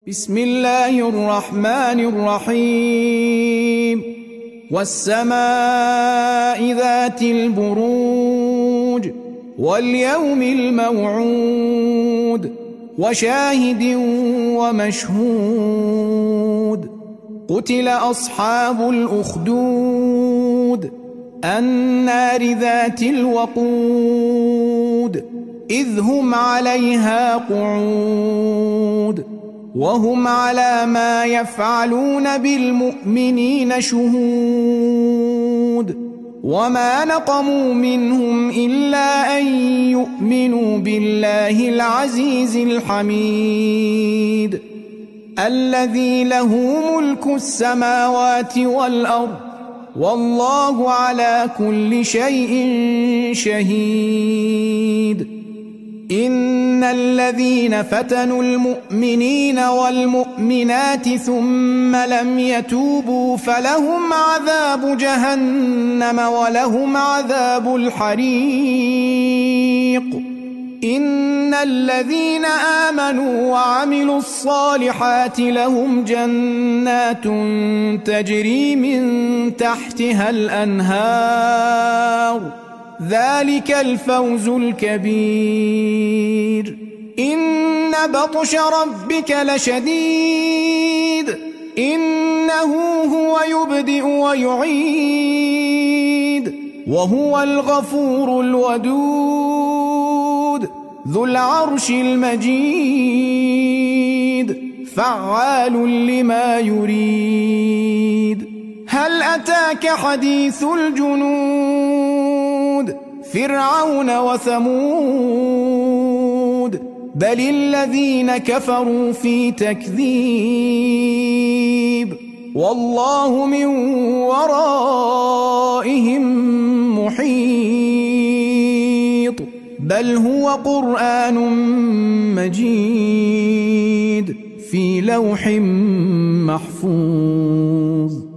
بسم الله الرحمن الرحيم والسماء ذات البروج واليوم الموعود وشاهد ومشهود قتل أصحاب الأخدود النار ذات الوقود إذ هم عليها قعود وهم على ما يفعلون بالمؤمنين شهود وما نقموا منهم إلا أن يؤمنوا بالله العزيز الحميد الذي له ملك السماوات والأرض والله على كل شيء شهيد إن الذين فتنوا المؤمنين والمؤمنات ثم لم يتوبوا فلهم عذاب جهنم ولهم عذاب الحريق إن الذين آمنوا وعملوا الصالحات لهم جنات تجري من تحتها الأنهار ذلك الفوز الكبير إن بطش ربك لشديد إنه هو يبدئ ويعيد وهو الغفور الودود ذو العرش المجيد فعال لما يريد هل أتاك حديث الجنود فرعون وثمود بل الذين كفروا في تكذيب والله من ورائهم محيط بل هو قرآن مجيد في لوح محفوظ